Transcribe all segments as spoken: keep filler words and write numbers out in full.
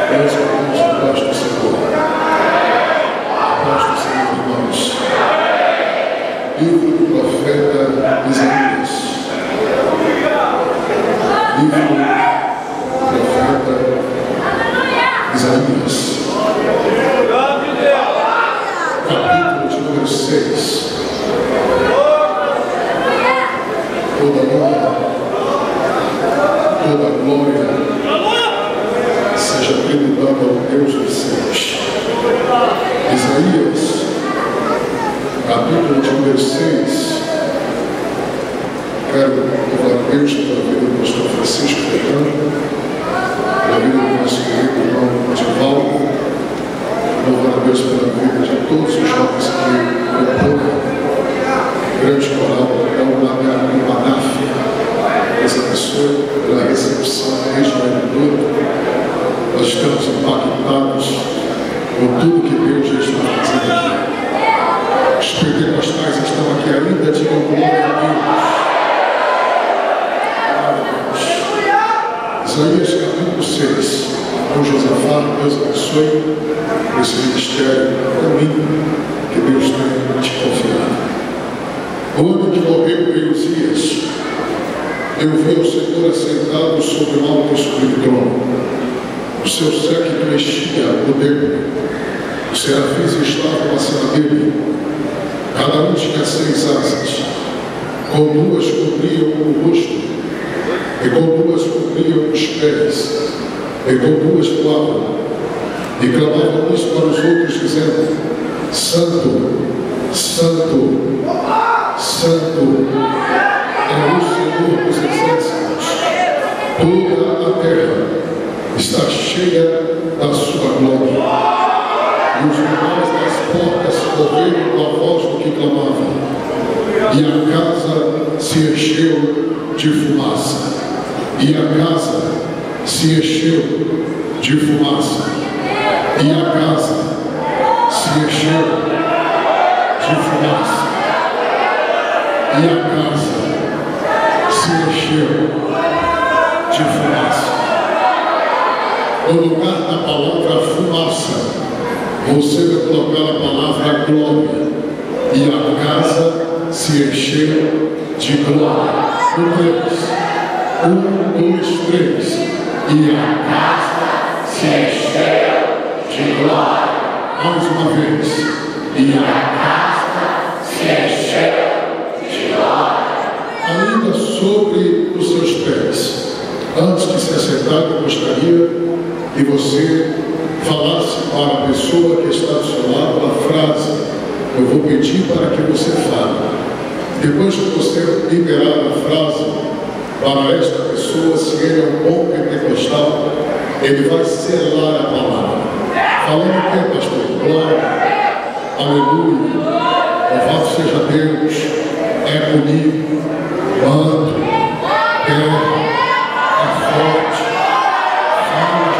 Meus irmãos, a paz do Senhor. A paz do Senhor, irmãos. Livro do profeta Isaías. Livro do profeta Isaías. Capítulo de número seis. Toda honra, toda glória seja tributado ao Deus dos céus. Isaías, capítulo de número seis. Quero louvar a Deus pela vida do pastor Francisco Fernando, pela vida do nosso querido irmão Divaldo, louvar a Deus pela vida de todos os jovens que compõem o grande coral da Manáfia. Deus abençoe pela recepção regeneradora. Nós estamos impactados com tudo que Deus já está fazendo aqui. Os pentecostais estão aqui ainda, digam glória a Deus. Isaías capítulo seis. Com Josafá, Deus abençoe esse ministério caminho que Deus tem te confiado. No ano que morreu rei Uzias, eu vi o Senhor assentado sobre um alto e sublime trono. O seu séquito enchia o templo. Os serafins estavam acima dele. Cada um tinha seis asas. Com duas cobriam o rosto, e com duas cobriam os pés, e com duas voavam, e clamavam uns para os outros, dizendo: Santo, Santo, Santo é o Senhor dos exércitos. Toda a terra está cheia da sua glória. E os lugares das portas ouviram a voz do que clamavam, e a casa se encheu de fumaça. E a casa se encheu de fumaça. E a casa se encheu de fumaça. E a casa se encheu de fumaça. No lugar da palavra fumaça, você vai colocar a palavra glória. E a casa se encheu de glória. Um, três. Um, dois, três. E a casa se encheu de glória. Mais uma vez. E a casa se encheu de glória. Ainda sobre os seus pés. Antes de se assentar, eu gostaria que você falasse para a pessoa que está do seu lado a frase. Eu vou pedir para que você fale. Depois que você liberar a frase para esta pessoa, se ele é um bom pentecostal, ele vai selar a palavra. Falando o que, pastor? Glória, aleluia, louvado seja Deus, é comigo, mando, terra, é forte, fala,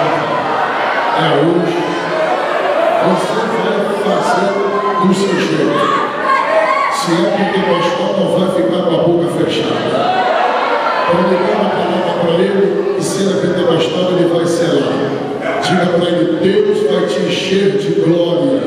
é hoje. Você vai fazer do seu jeito. Se é pentecostal, não vai ficar com a boca fechada. Quando ligar a palavra para ele, e se ele é pentecostal, ele vai selar. Diga para ele: Deus vai te encher de glória.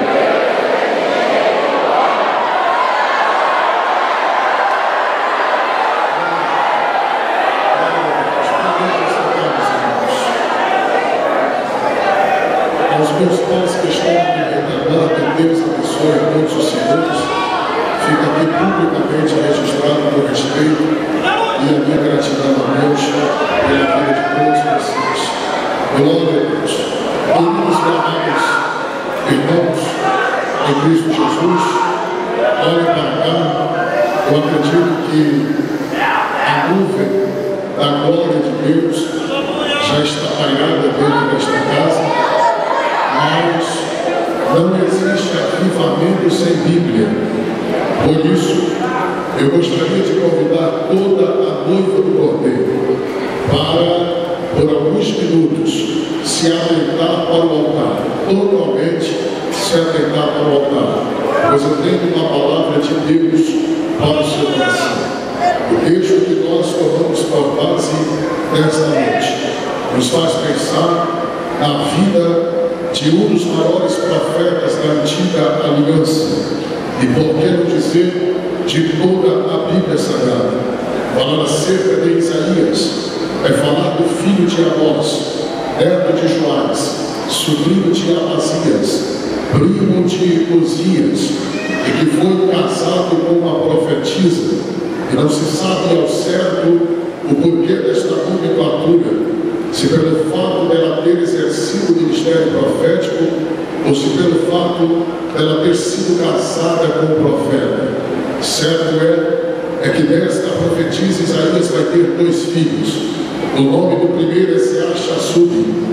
Aos meus pais que estão me retaguarda, Deus abençoe a todos os senhores. Fica aqui publicamente registrado por respeito e a minha gratidão a Deus pela vida de todos vocês. Glória a Deus. Queridos e amados irmãos em Cristo Jesus, olhem para cá. Eu acredito que a nuvem da glória de Deus já está pairada dentro desta casa, mas não existe avivamento sem Bíblia. Por isso, eu gostaria de convidar toda a noiva do Cordeiro para, por alguns minutos, se atentar para o altar. Totalmente se atentar para o altar. Pois eu tenho uma palavra de Deus para o seu coração. O texto que nós tomamos por base nesta noite nos faz pensar a vida de um dos maiores profetas da antiga aliança, e por que não dizer de toda a Bíblia Sagrada. Falar acerca de Isaías é falar do filho de Amós, neto de Joás, sobrinho de Amazias, primo de Uzias, e que foi casado com uma profetisa, e não se sabe ao certo o porquê desta nomenclatura, se pelo fato dela ter exercido o ministério profético, ou se pelo fato dela ter sido casada com o profeta. Certo é, é que desta profetisa Isaías vai ter dois filhos. O nome do primeiro é Sear-Shashub,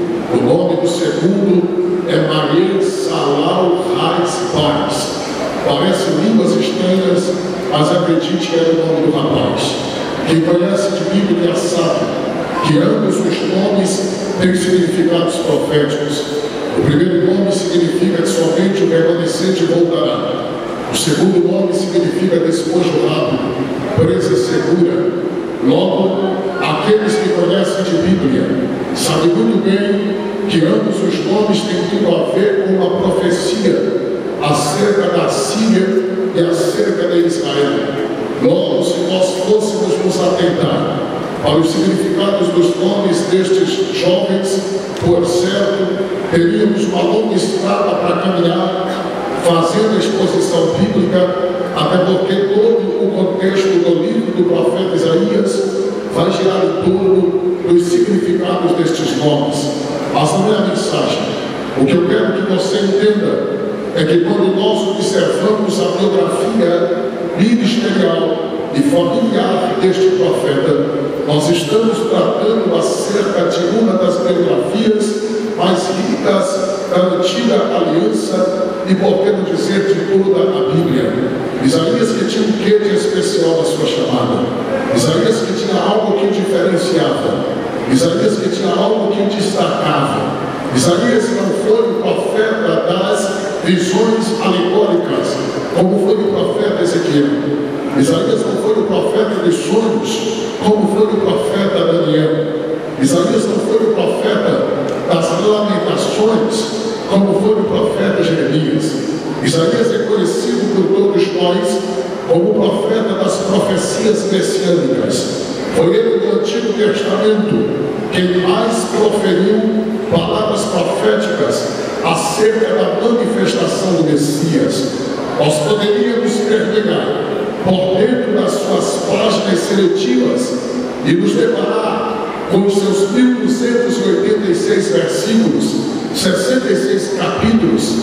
o nome do segundo é Mariel Salal Hais Paz. Parecem línguas estranhas, mas acredite que é o nome do rapaz. Quem conhece de Bíblia já sabe que ambos os nomes têm significados proféticos. O primeiro nome significa que somente o remanescente voltará. O segundo nome significa despojo rápido, presa segura. Logo, aqueles que conhecem de Bíblia sabem muito bem que ambos os nomes têm tudo a ver com uma profecia acerca da Síria e acerca de Israel. Logo, se nós fôssemos nos atentar para os significados dos nomes destes jovens, por certo, teríamos uma longa estrada para caminhar, fazendo a exposição bíblica, até porque todo o contexto do livro do profeta Isaías vai girar em torno dos significados destes nomes. Mas não é a mensagem. O que eu quero que você entenda é que quando nós observamos a biografia ministerial e familiar deste profeta, nós estamos tratando acerca de uma das biografias mais ricas da antiga aliança e, por que não dizer, de toda a Bíblia. Isaías que tinha um quê de especial na sua chamada. Isaías que tinha algo que o diferenciava. Isaías que tinha algo que o destacava. Isaías não foi o profeta das visões alegóricas, como foi o profeta Ezequiel. Isaías não foi o profeta dos sonhos, como foi o profeta Daniel. Isaías não foi o profeta das lamentações, como foi o profeta Jeremias. Isaías é conhecido por todos nós como o profeta das profecias messiânicas. Foi ele no Antigo Testamento quem mais proferiu palavras proféticas acerca da manifestação do Messias. Nós poderíamos mergulhar por dentro das suas páginas seletivas e nos deparar com os seus mil duzentos e oitenta e seis versículos, sessenta e seis capítulos,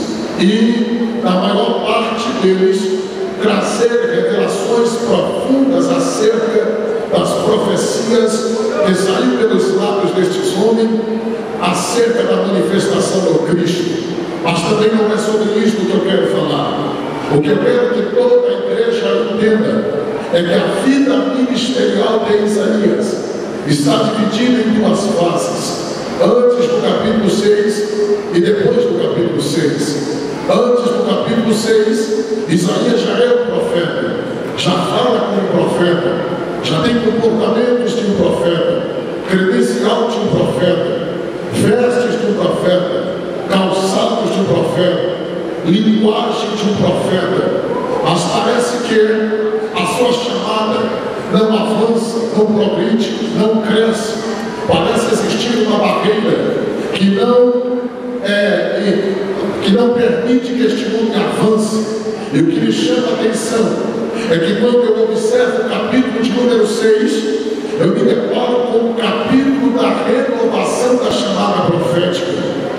e na maior parte deles trazer revelações profundas acerca das profecias que saíram pelos lábios destes homens acerca da manifestação do Cristo. Mas também não é sobre isso que eu quero falar. O que eu quero que toda a igreja entenda é que a vida ministerial de Isaías está dividida em duas fases: antes do capítulo seis e depois do capítulo seis. Antes do capítulo seis, Isaías já é um profeta, já fala como um profeta, já tem comportamentos de um profeta, credencial de um profeta, vestes de um profeta, calçados de um profeta, linguagem de um profeta. Mas parece que a sua chamada não avança, não progride, não cresce. Parece existir uma barreira que não, é, que não permite que este mundo avance. E o que me chama a atenção é que quando eu observo o capítulo de número seis, eu me deparo com o capítulo da renovação da chamada profética.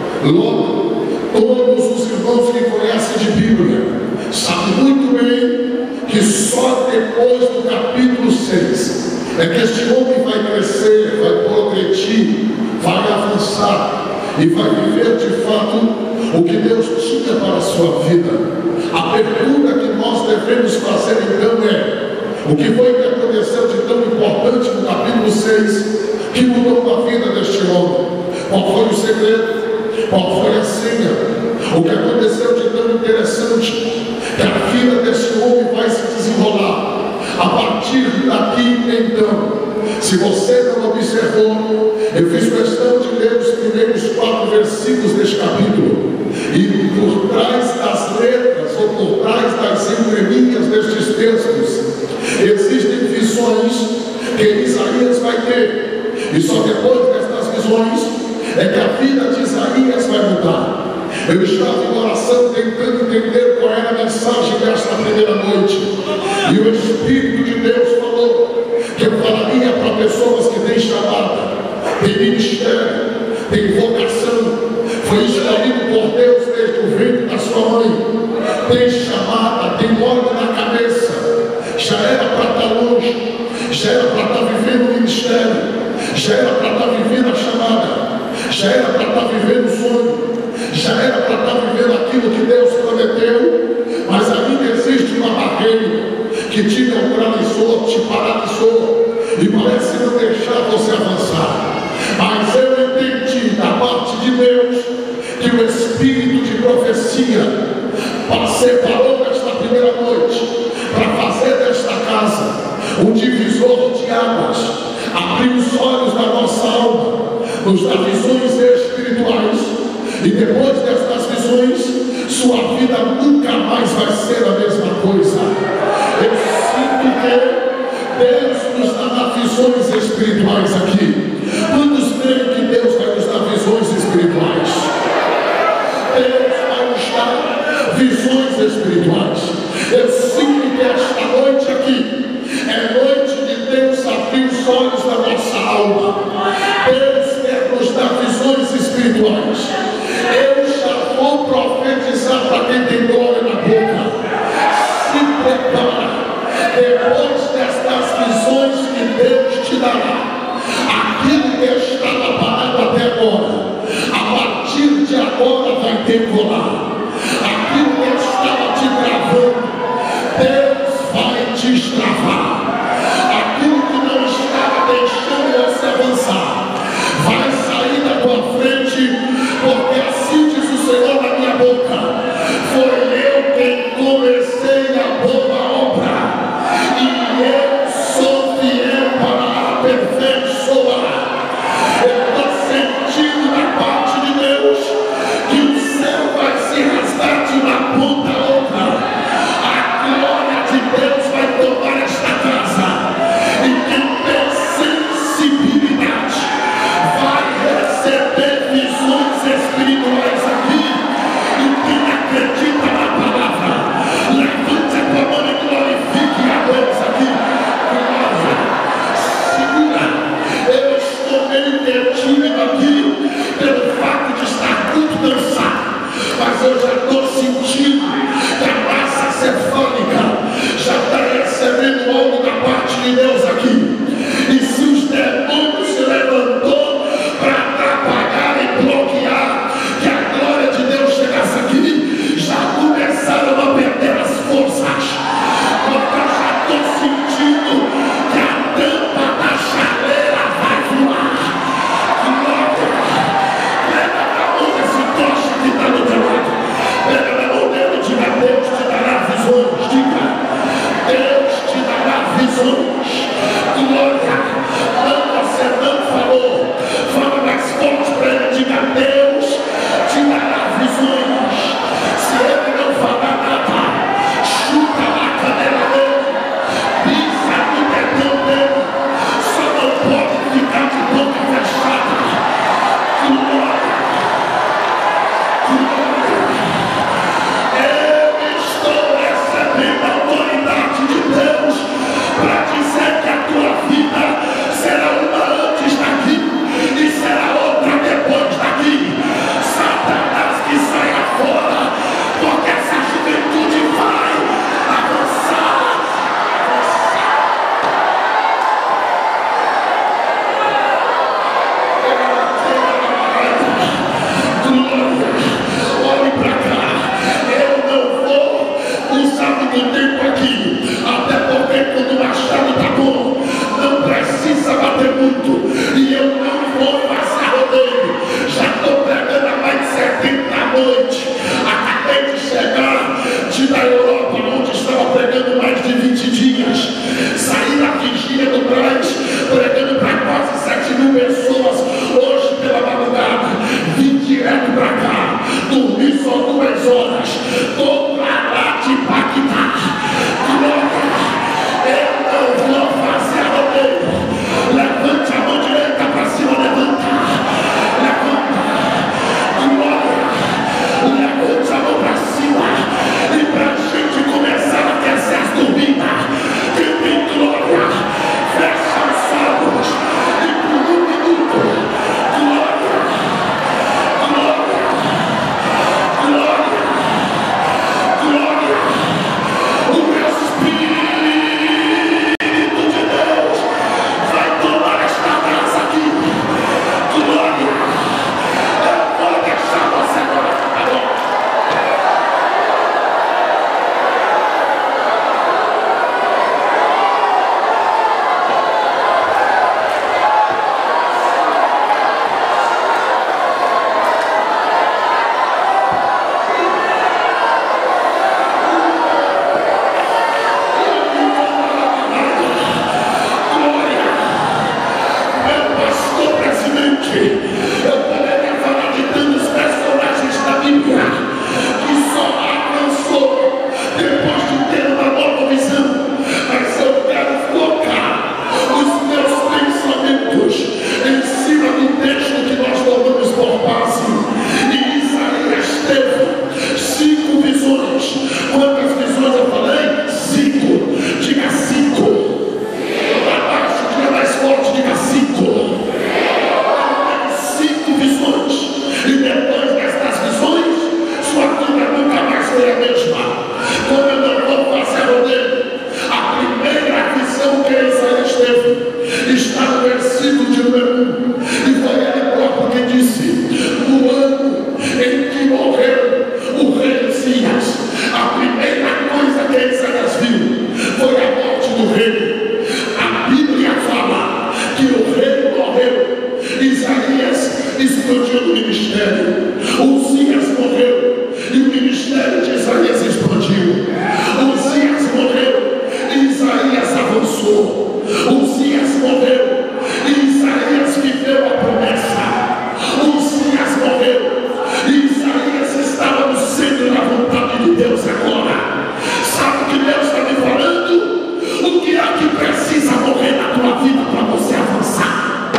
Logo, todos os irmãos que conhecem de Bíblia sabem muito bem que só depois do capítulo seis é que este homem vai crescer, vai progredir, vai avançar e vai viver de fato o que Deus tinha para a sua vida. A pergunta que nós devemos fazer então é: o que foi que aconteceu de tão importante no capítulo seis que mudou a vida deste homem? Qual foi o segredo? Qual foi a senha? O que aconteceu de tão interessante que a vida deste homem vai se desenrolar a partir daqui então? Se você não observou, eu fiz questão de ler os primeiros primeiros quatro versículos deste capítulo. E por trás das letras, ou por trás das entrelinhas destes textos, existem visões que Isaías vai ter. E só depois destas visões é que a vida de Isaías vai mudar. Eu estava em oração tentando entender qual era a mensagem desta primeira noite. E o Espírito de Deus falou que eu falaria para pessoas que têm chamada, tem ministério, tem vocação, foi escolhido por Deus desde o ventre da sua mãe, tem chamada, tem óleo na cabeça, já era para estar longe, já era para estar vivendo o ministério, já era para estar vivendo a chamada, já era para estar vivendo o sonho, já era para estar vivendo aquilo que Deus prometeu, mas ainda existe uma barreira que te neutralizou, te paralisou e parece não deixar você avançar. Mas eu entendi da parte de Deus que o Espírito de profecia separou nesta primeira noite para fazer desta casa um divisor de águas, abrir os olhos da nossa alma, nos dar visões espirituais, e depois destas visões, sua vida nunca mais vai ser a mesma coisa. Eu sinto que Deus nos dará visões espirituais aqui. Quantos creem que Deus vai nos dar visões espirituais? Deus vai nos dar visões espirituais. Eu sinto que esta noite aqui é noite de Deus abrir os olhos da nossa alma. Deus quer nos dar visões espirituais. Eu já vou profetizar para quem tem glória na boca. Se prepara. Depois destas visões que Deus te dará, aquilo que estava parado até agora, a partir de agora vai decolar. Aquilo que estava te travando, Deus vai te destravar. Aquilo que não estava deixando você avançar, vai sair da tua frente, porque expandiu do ministério. Uzias morreu e o ministério de Isaías expandiu. Uzias morreu e Isaías avançou. Uzias morreu e Isaías viveu a promessa. Uzias morreu e Isaías estava no centro da vontade de Deus agora. Sabe o que Deus está me falando? O que é que precisa morrer na tua vida para você avançar?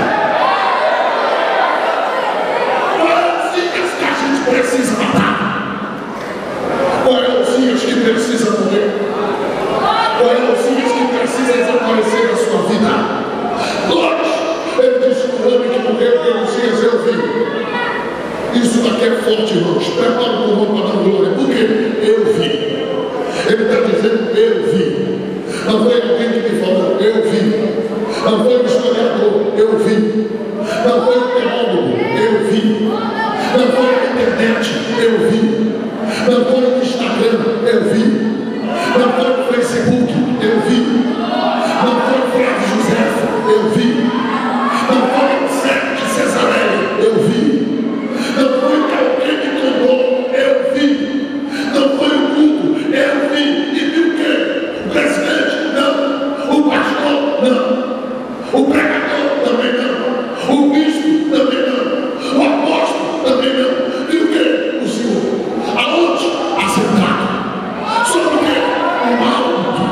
Qual é o Uzias que a gente precisa matar? Qual é o Uzias que precisa morrer? Qual é o Uzias que precisa desaparecer da sua vida? Dois, ele disse que o homem que morreu pelo Uzias eu vi. Isso daqui é forte, irmãos. Prepara o pulmão para dar glória. Por quê? Eu vi. Ele está dizendo, eu vi. Não foi alguém que me falou, eu vi. Não foi um historiador, eu vi. Não foi um teólogo, eu vi. Não foi a internet, eu vi. Não foi o Instagram, eu vi. Não foi o Facebook, eu vi. Não foi o Flávio José, eu vi. Não foi o Sérgio de Cesareia, eu vi. Não foi que alguém me contou, eu vi. Não foi o culto, eu vi. E viu o quê? O presidente? Não. O pastor? Não. O pregador? Também não. O bispo? Também não. O apóstolo? Também não. Viu o quê? O Senhor. Aonde? Assentado. Sobre o quê? O alto.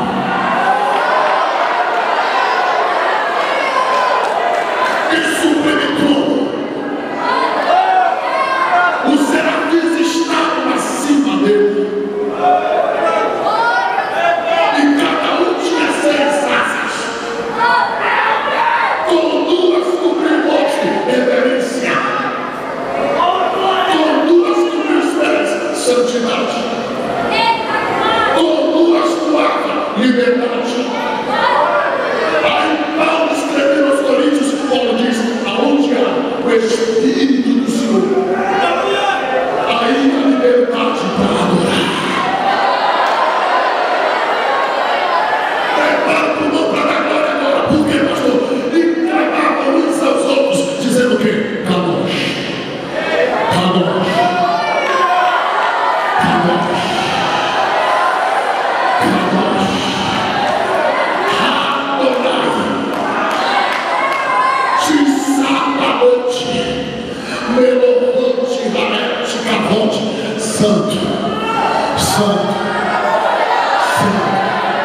E supremo trono. Os serafins estavam acima dele. E cada um tinha seis asas. Com duas cobriu o rosto, reverência. Com duas cobriu os pés, santidade. Com duas voava, liberdade. Aí Paulo escreveu aos Coríntios, Paulo diz, aonde há o Espírito do Senhor, aí a liberdade para adorar. Prepara o pulmão para dar glória agora. Por quê, pastor? E clamavam uns aos outros, dizendo o quê? Kadosh, Kadosh, Kadosh, Kadosh, Adonai, Tsabaoth, Melohot, Haret, Kavod, Santo, Santo, Santo,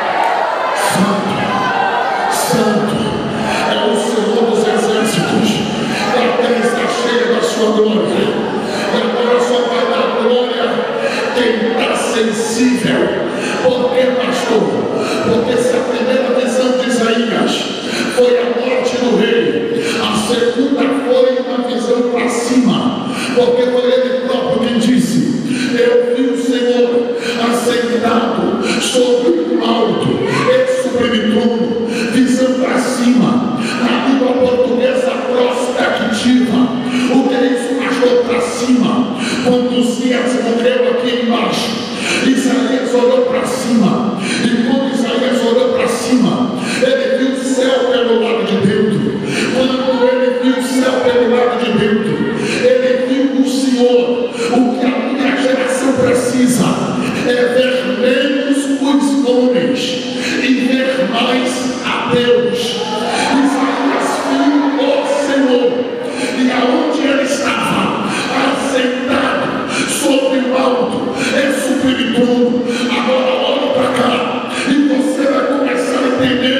Santo, Santo, é o Senhor dos exércitos. E a terra está cheia da sua glória. E agora só vai dar glória quem está sensível. Por que, pastor? Porque se a primeira visão de Isaías foi a morte do rei, a segunda foi uma visão para cima. Porque foi ele próprio quem disse: eu vi o Senhor assentado sobre o alto, esse sublime trono, visão para cima. Na língua portuguesa prospectiva. O que é isso, pastor? Para cima. Quando Uzias morreu aqui embaixo, Isaías olhou para cima. E quando Isaías olhou para cima, ele viu o céu pelo lado de dentro. Quando ele viu o céu pelo lado de dentro, ele viu o Senhor. O que a minha geração precisa é ver menos os homens e ver mais a Deus. Isaías viu o Senhor, e aonde ele estava, assentado sobre o alto, é sublime trono. Agora olhe para cá e você vai começar a entender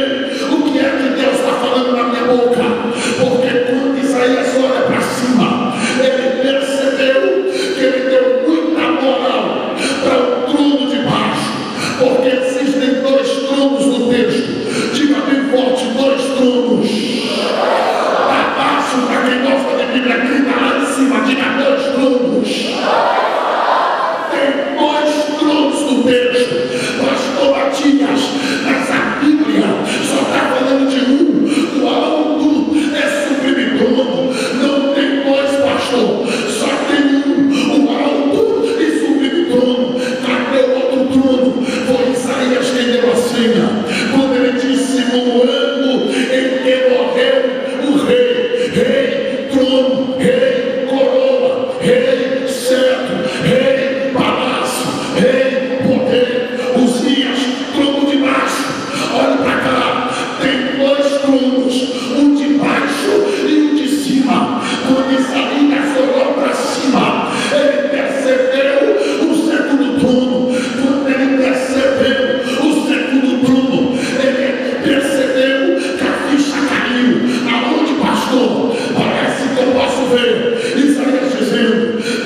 rei cetro, rei palácio, rei poder, Uzias, trono de baixo. Olha para cá, tem dois tronos, um de baixo e um de cima. Quando Isaías olhou para cima, ele percebeu o segundo trono. Quando ele percebeu o segundo trono, ele percebeu que a ficha caiu. Aonde, pastor? Parece que eu posso ver Isaías dizendo: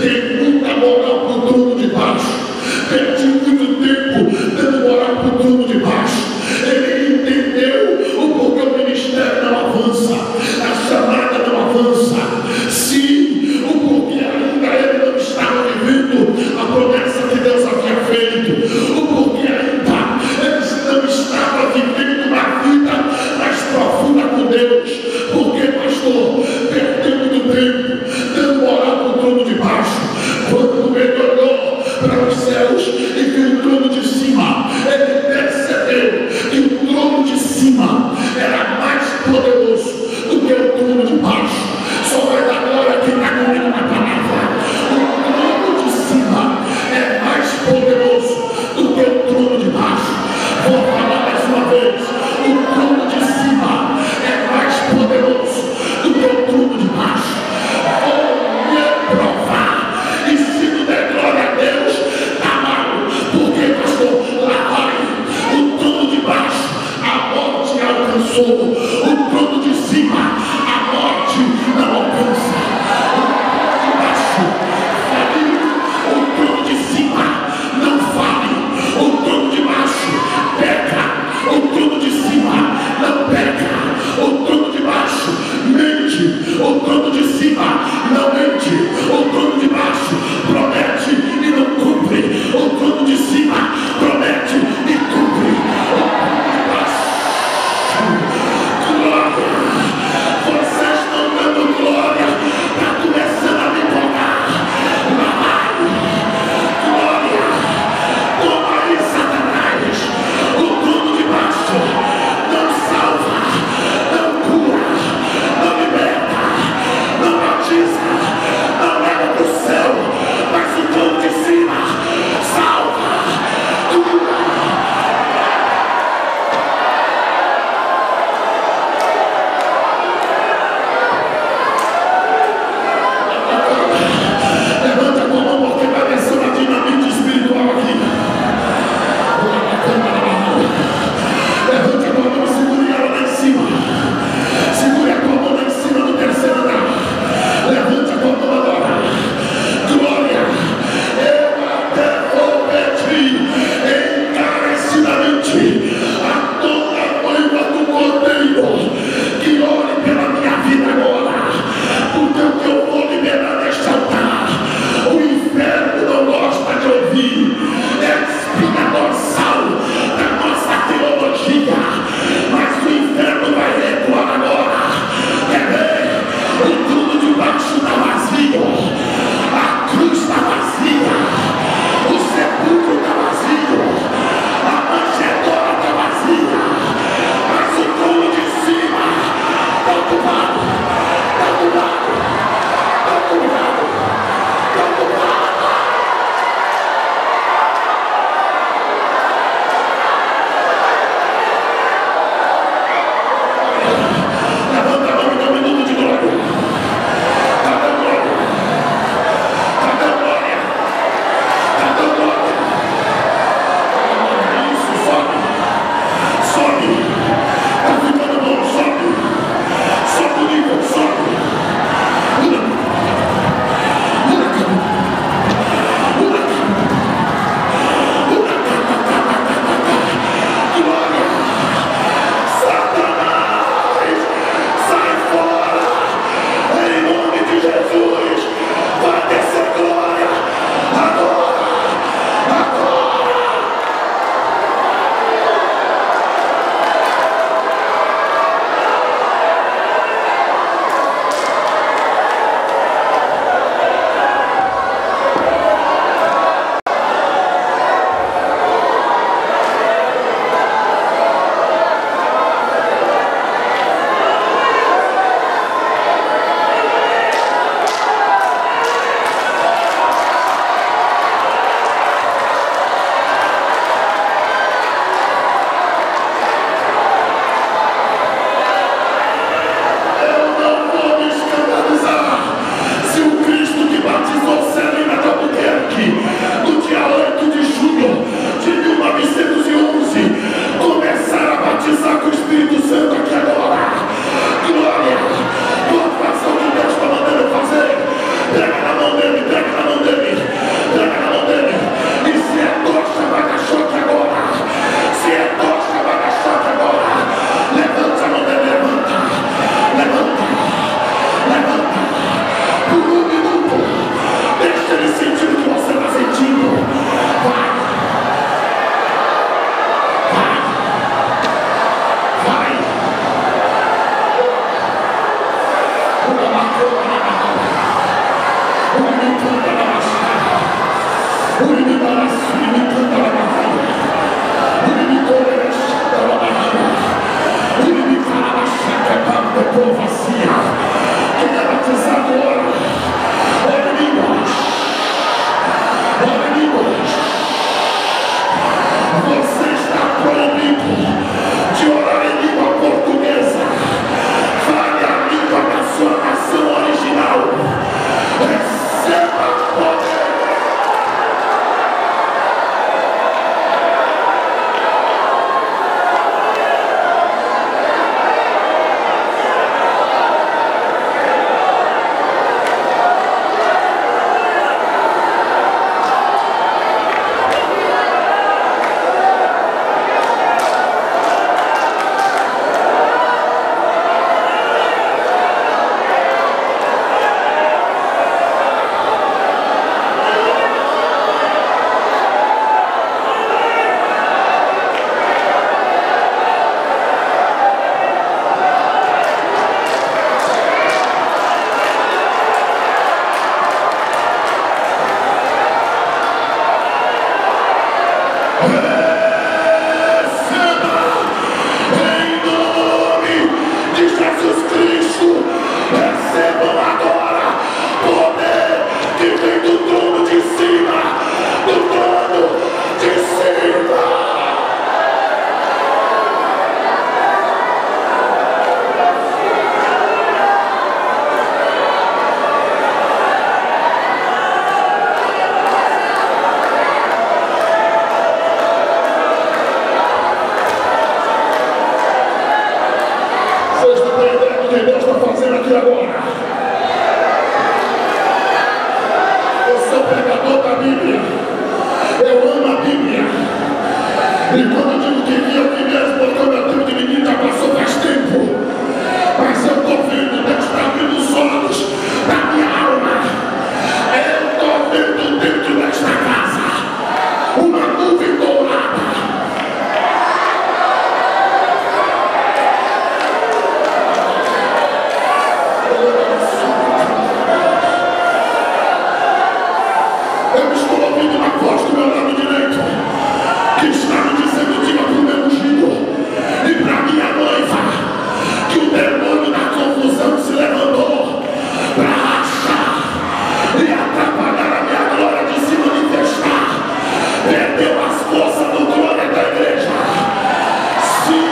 meu lado direito, que está me dizendo: diga para o meu ungido e para minha noiva que o demônio da confusão se levantou para rachar e atrapalhar a minha glória de se manifestar. Perdeu as forças do glória da igreja. Sim,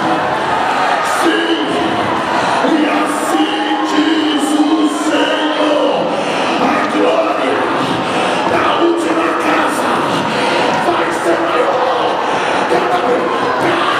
sim, e assim diz o Senhor: a glória da última casa vai ser maior que a da primeira.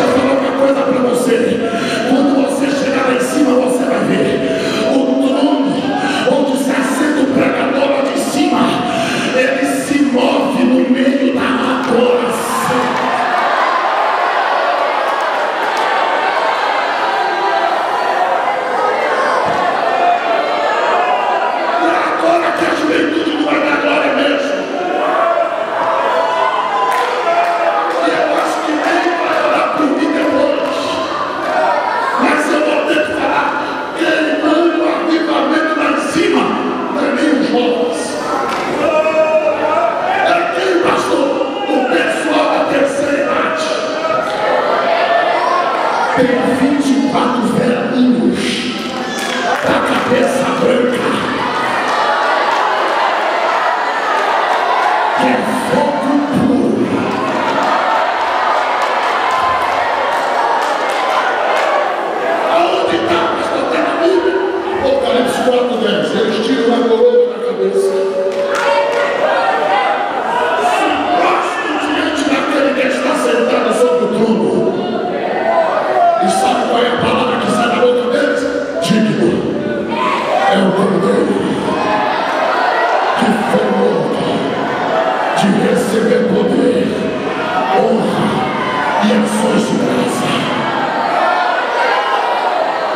Quando você chegar lá em cima, você vai ver o trono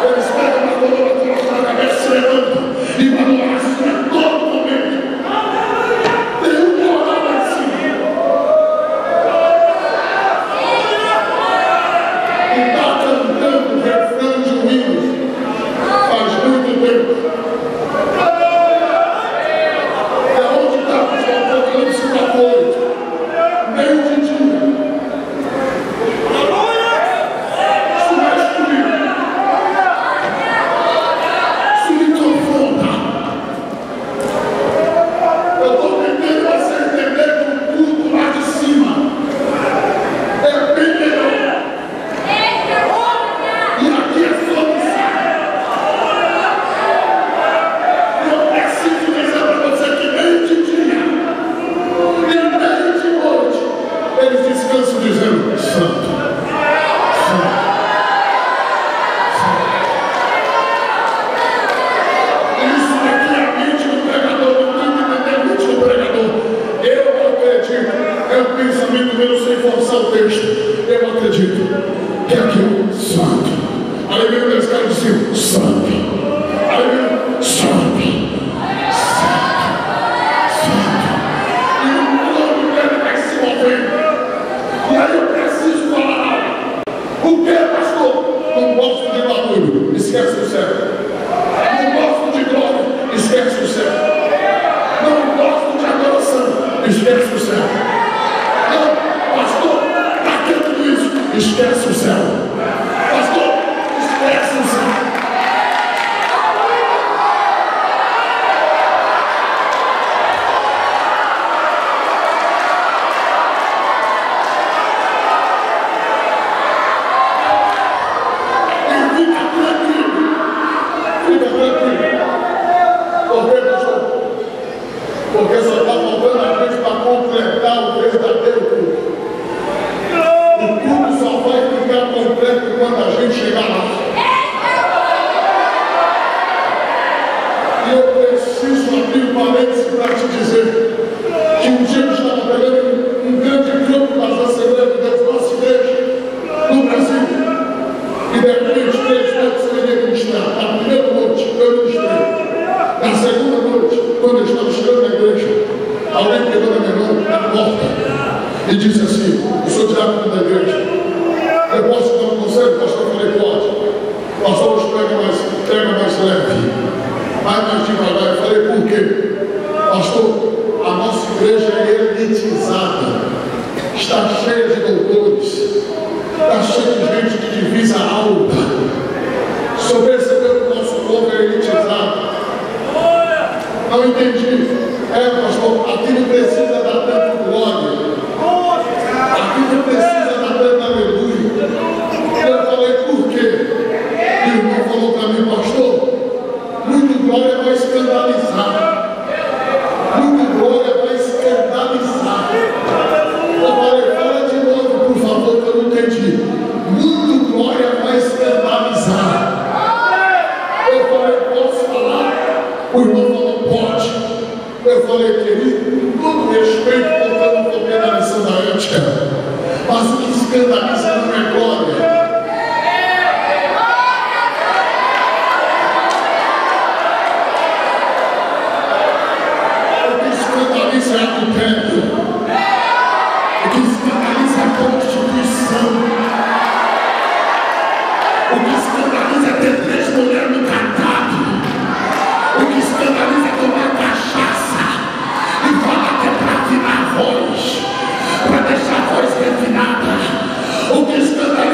Eles pegam uma coroa, colocam na cabeça, se levantam e uma adoração a todo momento. Tem um coral lá em cima. E está cantando refrão de hinos faz muito tempo. É onde estamos no Apocalipse capítulo oito. Meio de dia. O que escandaliza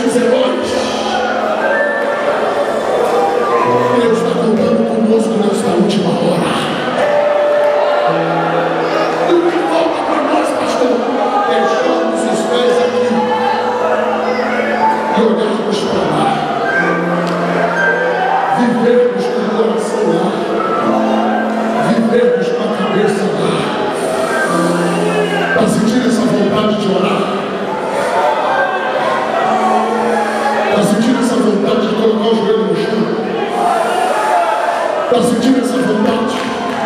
grandes heróis. Deus está contando conosco nesta última hora. E o que falta para nós, pastor? Deixarmos os pés aqui e olharmos para lá. Vivermos com o coração lá. Vivermos com a cabeça lá. Está sentindo essa vontade de orar? Está sentindo essa vontade de colocar o joelho no chão? Está sentindo essa vontade?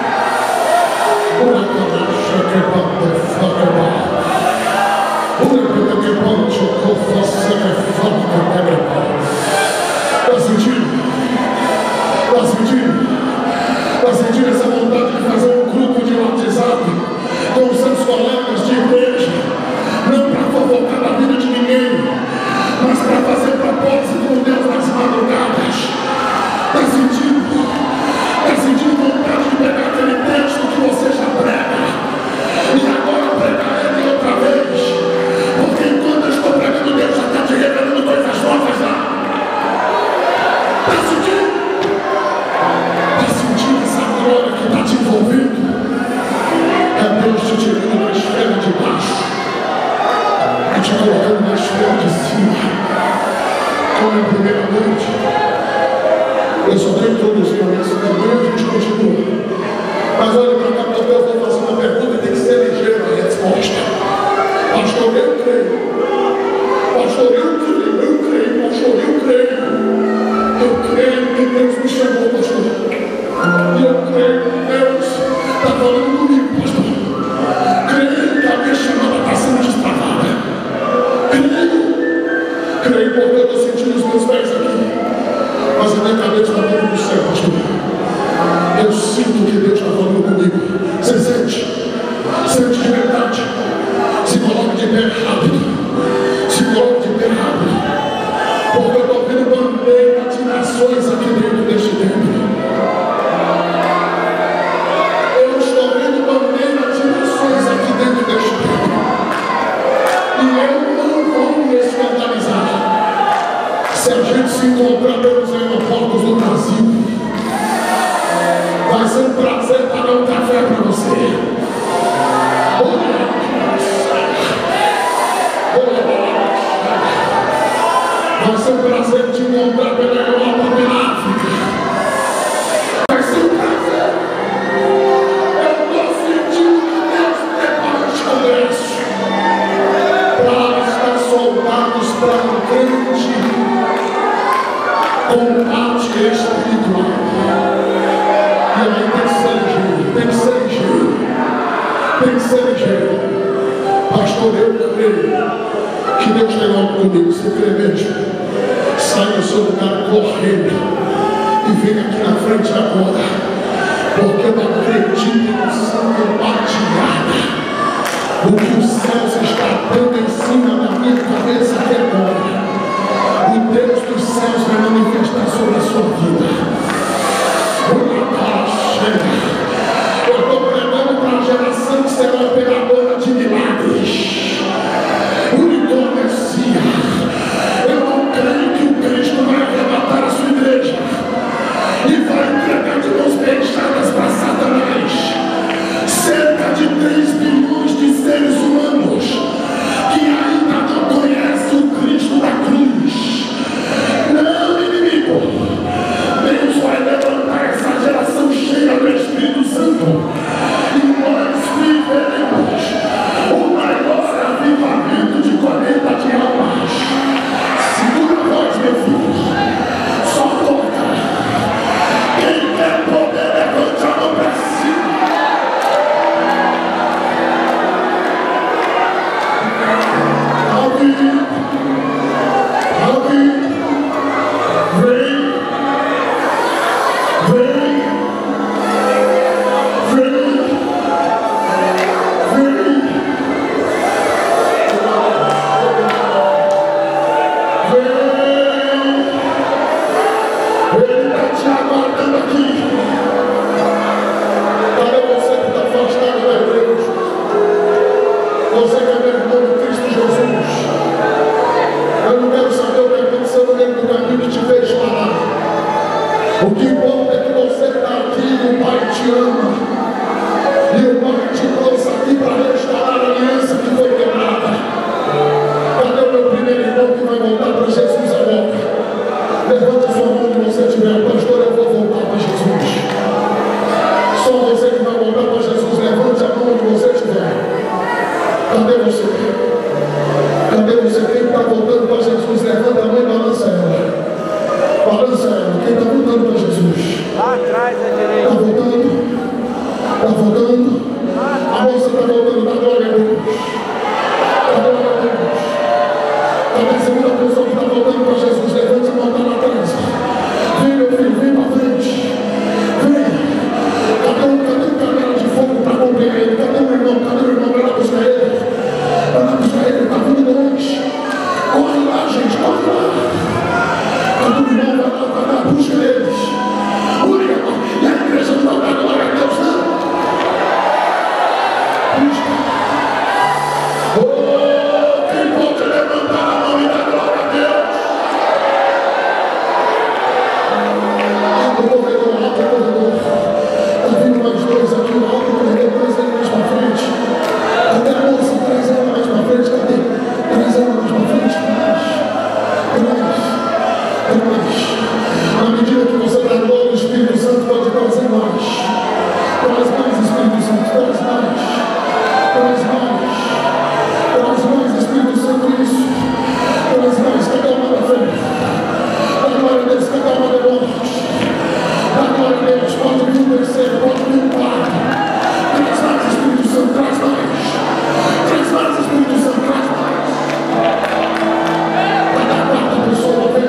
Está sentindo? Está sentindo? Está sentindo essa vontade de fazer um grupo de WhatsApp com os seus colegas de igreja? Não para fofocar na vida de ninguém, mas para fazer propósito com Deus nas madrugadas. Está sentindo? Está sentindo vontade de pegar aquele texto que você já prega e agora pregar ele outra vez? Porque enquanto eu estou pregando, Deus já está te revelando coisas novas lá. Está sentindo? Está sentindo essa glória que está te envolvendo? É Deus te tirando da esfera de baixo e te colocando na esfera de cima. Como a primeira noite. Eu só estou introduzindo isso, amanhã a gente continua. Mas olha para cá, porque eu vou fazer uma pergunta e tem que ser ligeira a resposta. Pastor, eu creio. Pastor, eu creio, eu creio, pastor, eu creio. Eu creio que Deus me chamou, pastor. E eu creio que Deus está falando comigo, pastor. Creio que a minha chamada está sendo destravada. Creio. Creio porque eu estou sentindo os meus pés aqui. Mas a minha cabeça está dentro do céu, pastor. Eu sinto que Deus está falando comigo. Você sente? Sente de verdade? Se coloque de pé rápido. Se coloque de pé rápido. Porque eu estou vendo bandeira de nações aqui dentro deste templo. Eu estou vendo bandeira de nações aqui dentro deste templo. E eu não vou me escandalizar se a gente se encontrar pelos aeroportos do Brasil. Vai ser um prazer para dar um café para você. Vai ser um prazer te encontrar pela Europa, pela África. Vai ser um prazer. Eu estou sentindo que Deus prepara os congressos para estar soldados para um grande combate espiritual. E aí tem que ser ligeiro, tem que ser ligeiro, tem que ser ligeiro. Pastor, eu creio que Deus tem algo comigo. Você crê mesmo? Sai do seu lugar correndo e vem aqui na frente agora, porque eu acredito em unção compartilhada. O que os céus está dando em cima da minha cabeça até agora, o Deus dos céus vai manifestar sobre a sua vida. Eu estou pregando para a geração que será operadora de milagres. Unicornesia. Eu não creio que o Cristo vai arrebatar a sua igreja e vai entregar de mãos beijadas para Satanás cerca de três bilhões de seres humanos que ainda não conhecem o Cristo da cruz. Não, inimigo. Deus vai levantar essa geração cheia do Espírito Santo e nós viveremos o maior avivamento de colheita de almas. Segura a voz, meu filho. Só toca. Quem quer poder, levante a mão para cima. Davi, Davi, vem. Você que é meu irmão em Cristo Jesus, eu não quero saber o que Lá atrás, à direita. Está voltando. Está voltando. A moça está voltando. Dá glória a Deus. Dá glória a Deus. Está a segunda pessoa que está voltando para Jesus. Levante a mão, está lá atrás. Vem, meu filho, vem para frente. Vem. Cadê um, cadê um canal de fogo para acompanhar ele? Cadê o irmão? Cadê o irmão? Vai lá buscar ele. Vai lá buscar ele. Está vindo longe. Corre lá, gente. Corre lá. Cadê o irmão? Vai lá, vai lá. Busca eles. Ui, e a igreja não dá glória a Deus, não. Busca. Oh, quem pode levantar a mão e dar glória a Deus? Alto corredor, alto corredor. Está vindo mais dois aqui, o alto corredor, três anos mais para frente. Cadê a moça? Três anos mais para frente, cadê? Três anos mais para frente, mais. Três. Três. À medida que você dá glória, o Espírito Santo pode trazer mais. Traz mais, Espírito Santo, traz mais. Traz mais. Traz mais, Espírito Santo, isso. Traz mais, cadê a mão da fé? Dá glória a Deus, cadê a mão da morte? Dá glória a Deus, pode vir um terceiro, pode vir um quarto. Traz mais, Espírito Santo, traz mais. Traz mais, Espírito Santo, traz mais. Cadê a quarta pessoa, vem?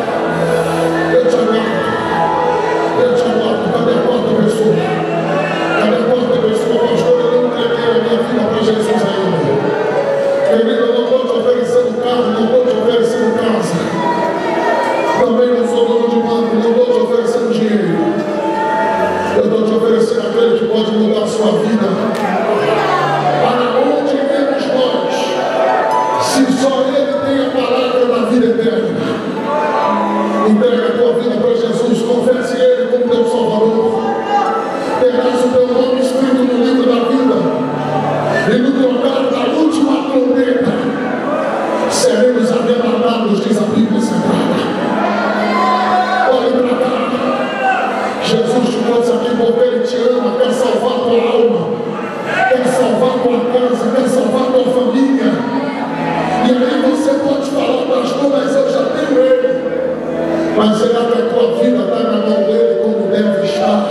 Eu te aguardo. Eu te aguardo. Cadê a quarta pessoa? Cadê a quarta pessoa? Pastor, eu não entreguei a minha vida para Jesus ainda. Querido, eu não estou te oferecendo carro, não estou te oferecendo casa. Também não sou dono de banco, não estou te oferecendo dinheiro. Eu estou te oferecendo aquele que pode mudar a sua vida. Para onde iremos nós, se só Ele tem a palavra da vida eterna? Entrega a tua vida para Jesus, confesse Ele como teu Salvador. Terás o teu nome escrito no livro da vida, e no lugar da última trombeta seremos arrebatados, diz a Bíblia Sagrada. Olhe para cá. Jesus te trouxe aqui porque Ele te ama, quer salvar tua alma, quer salvar tua casa, quer salvar tua família. E aí você pode falar, pastor, mas eu já tenho Ele. Mas será que a tua vida está na mão dele como deve estar?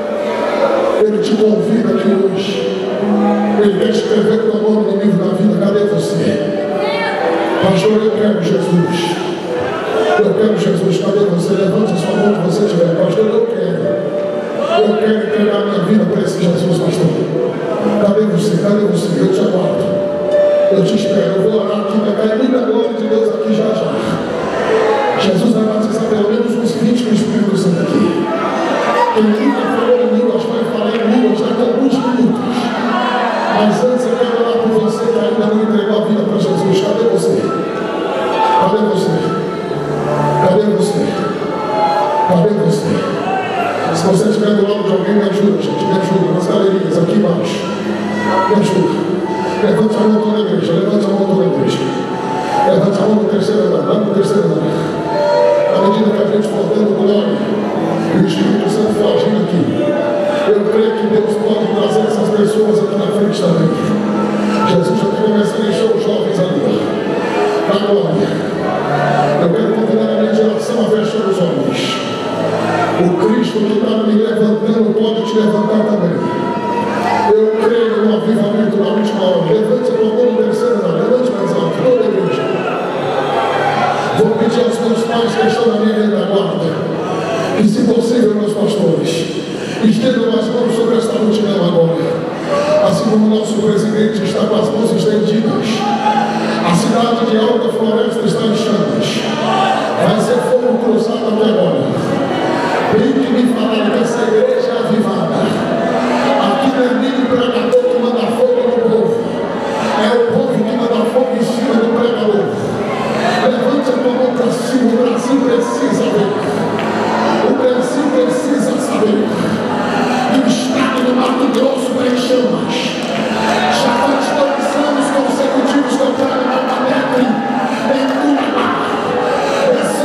Ele te convida aqui hoje. Ele quer escrever teu nome no livro da vida. Cadê você? Pastor, eu quero Jesus. Eu quero Jesus. Cadê você? Levante a sua mão que você estiver. Pastor, eu quero. Eu quero entregar minha vida para esse Jesus, pastor. Cadê você? Cadê você? Eu te aguardo. Eu te espero. Eu vou orar aqui. Vai cair muita glória de Deus aqui já já. Jesus vai batizar pelo menos uns vinte com o Espírito Santo aqui. Quem nunca falou em línguas vai falar em línguas daqui a alguns minutos. Mas antes eu quero orar por você que ainda não entregou a vida para Jesus. Cadê você? Cadê você? Cadê você? Cadê você? Se você estiver do lado de alguém, me ajuda, gente. Me ajuda. Nas galerias, aqui embaixo. Me ajuda. Levante a mão toda a igreja. Levante a mão toda a igreja. Levante a mão no terceiro andar. Lá no terceiro andar. À medida que a gente for dando glória e o Espírito Santo for agindo aqui, eu creio que Deus pode trazer essas pessoas aqui na frente também. Jesus já está começando a encher os jovens ali. Na glória. Eu quero convidar a minha geração a fechar os olhos. O Cristo que está me levantando pode te levantar também. Eu creio no avivamento da última hora. Levante a tua mão no terceiro andar. Levante mais alto. Toda a igreja. Vou pedir aos meus pais que estão na minha retaguarda, que, se possível, meus pastores, estendam as mãos sobre esta multidão agora. Assim como o nosso presidente está com as mãos estendidas, a cidade de Alta Floresta está em chamas. Vai ser fogo cruzado até agora. Bem que me falaram que essa igreja é avivada. Aqui não é nem o pregador que manda fogo no povo, é o povo que manda fogo em cima do pregador. Levante a tua mão para cima. O Brasil precisa ver. O Brasil precisa saber que o estado do Mato Grosso está em chamas. Já faz dois anos consecutivos que eu trago uma pedra em Cuiabá. Esse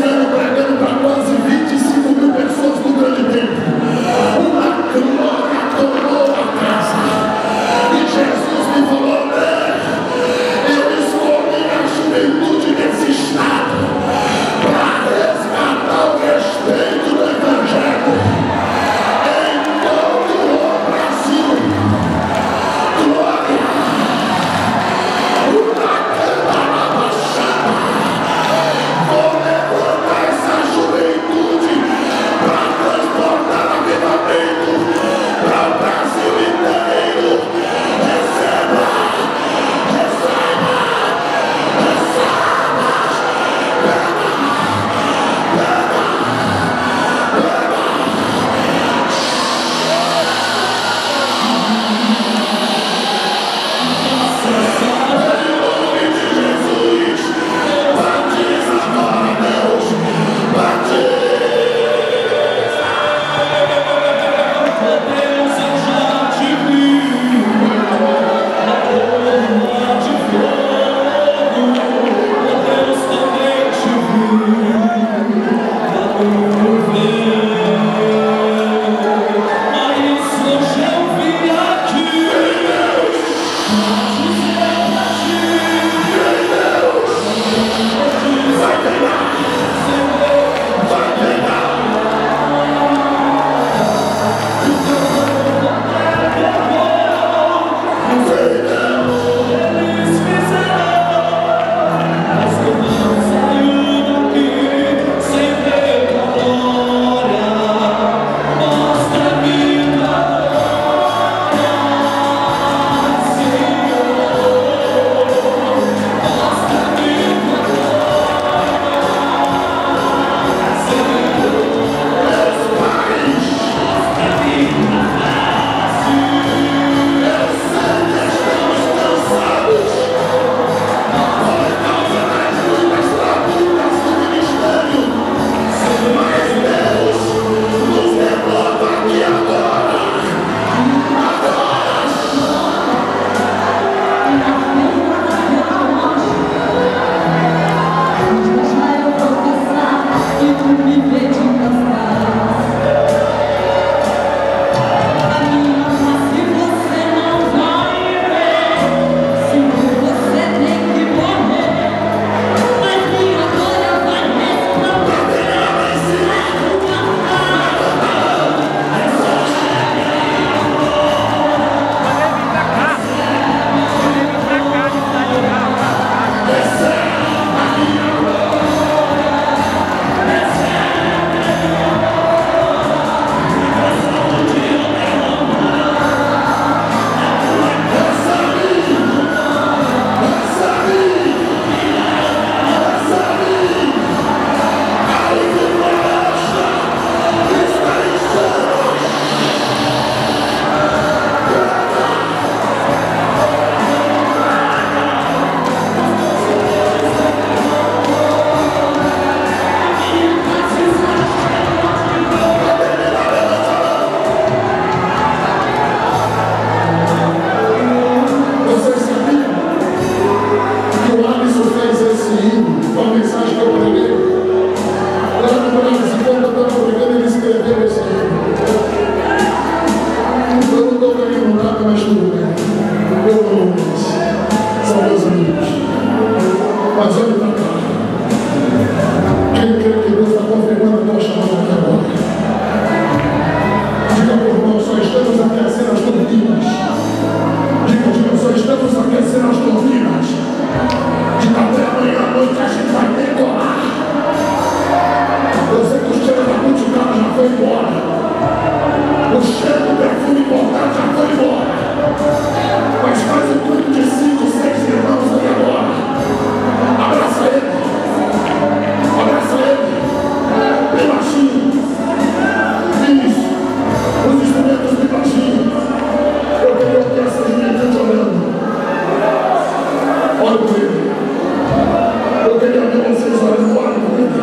foi embora. O cheiro do perfume importado já foi embora. Mas faz um grupo de cinco, seis irmãos aí agora. Abraça ele. Abraça ele. Bem baixinho. Isso. Os instrumentos bem baixinho. Eu queria ouvir essa juventude olhando. Olha por ele. Eu queria ver vocês olhando. Olha por ele.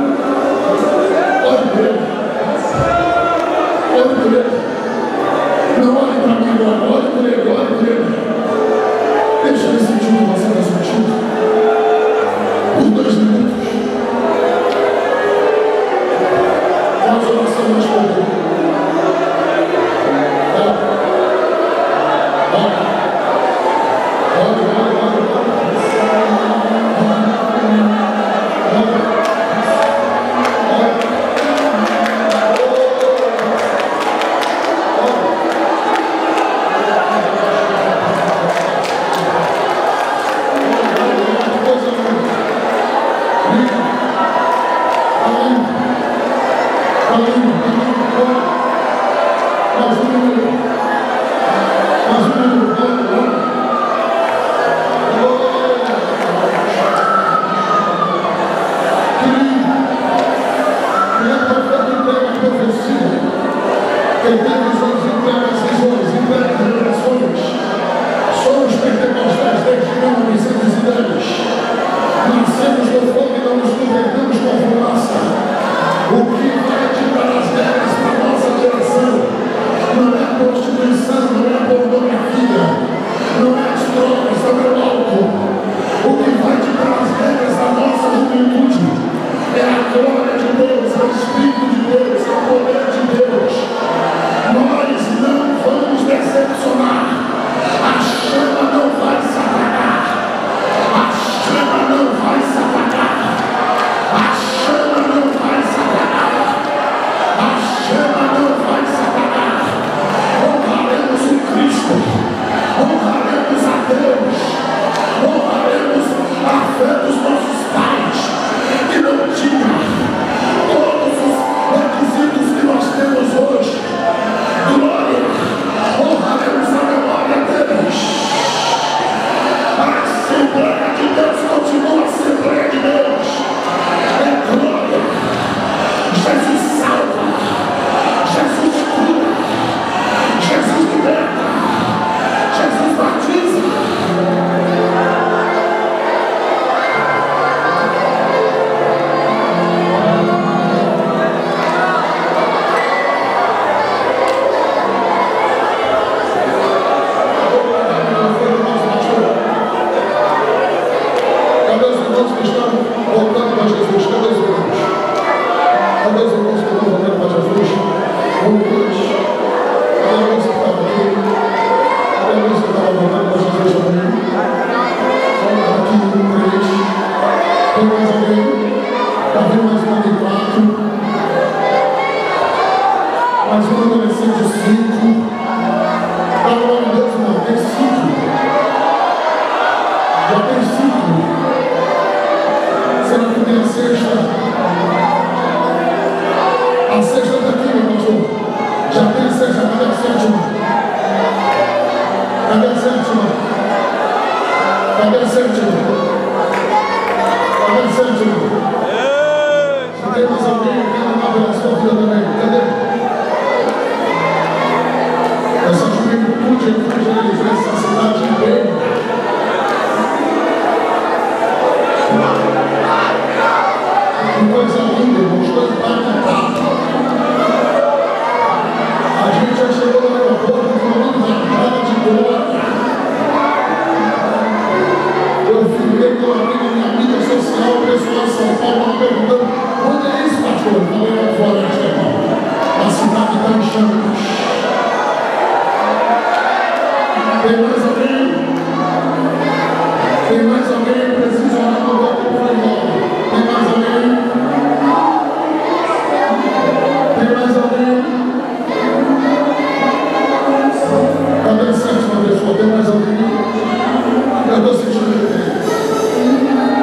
Olha por ele. Olha por ele. Não olhe para mim agora. Olha por ele. Olha por ele. Deixa ele sentir o que você está sentindo. Por dois minutos. Faz oração mais por ele.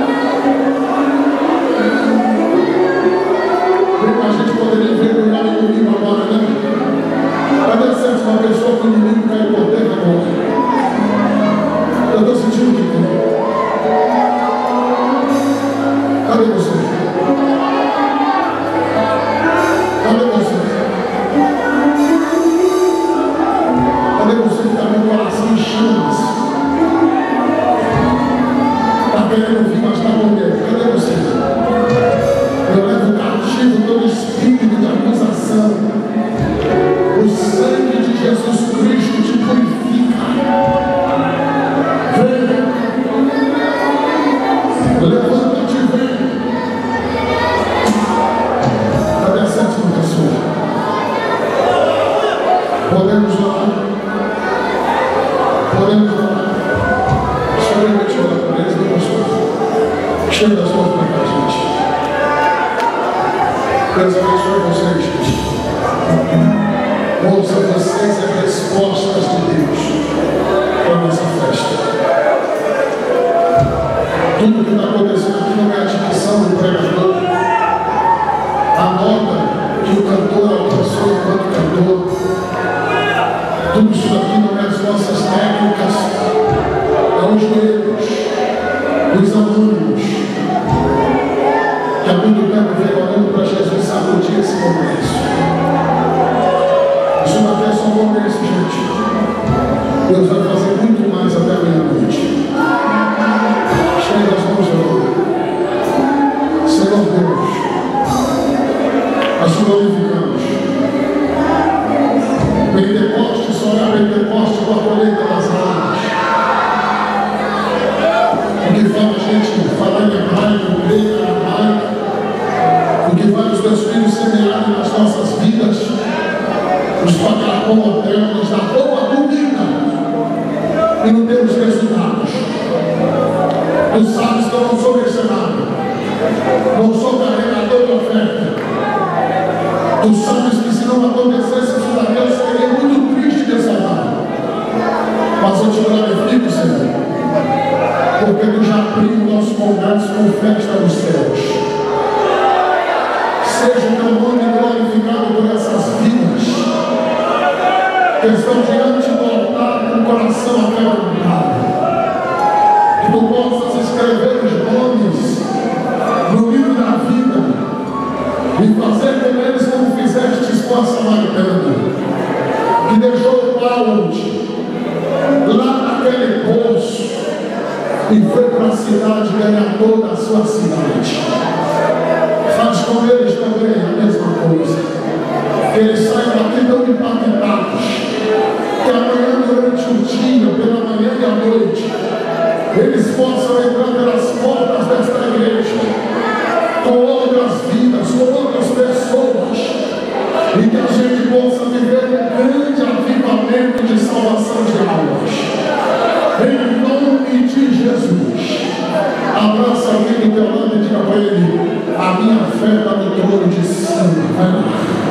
A gente poderia ver o Podemos orar. Podemos orar. Senhor, eu te orar por eles, meu pastor. Chega das mãos para cá, gente. Deus abençoe vocês, gente. Ouça vocês as respostas de Deus para a nossa festa. Tudo que está acontecendo aqui não é a dicção do pregador. A nota que o cantor alcançou enquanto cantor. Tudo isso daqui não é as nossas técnicas. É os joelhos, os anônimos, que há muito tempo veio orando para Jesus sacudir esse começo. Isso daqui é só um começo, gente. Deus vai fazer muito mais até meia-noite. Chega as mãos agora. Senhor Deus, nós te glorificamos. Pentecoste só é Pentecoste com a colheita das almas. O que faz a gente falar em hebraico, grego, aramaico, o que faz os teus filhos semearem nas nossas vidas, nos pagar com o eterno, nos dar boa comida e não temos resultados. Tu sabes que eu não sou mercenário, não sou carregador de oferta. Tu sabes que se não acontecesse isso daqui, eu seria muito triste dessa hora. Mas eu te glorifico, Senhor, porque tu já abriu o nosso congresso com festa nos céus. Seja o teu nome glorificado por essas vidas que estão diante do altar com o coração quebrantado. Que tu possas escrever os nomes no livro da vida e fazer com eles como fizeste com a samaritana, que deixou o balde lá naquele poço e foi para a cidade ganhar toda a sua cidade. Faz com eles também a mesma coisa. Que eles saiam daqui tão impactados que amanhã, durante o dia, pela manhã e à noite, eles possam entrar pelas portas desta igreja com outras vidas, com outras pessoas, e que a gente possa viver um grande avivamento de salvação de almas. Em nome de Jesus. Abraça alguém do teu lado e diga para ele: a minha fé está no trono de cima. Vai lá.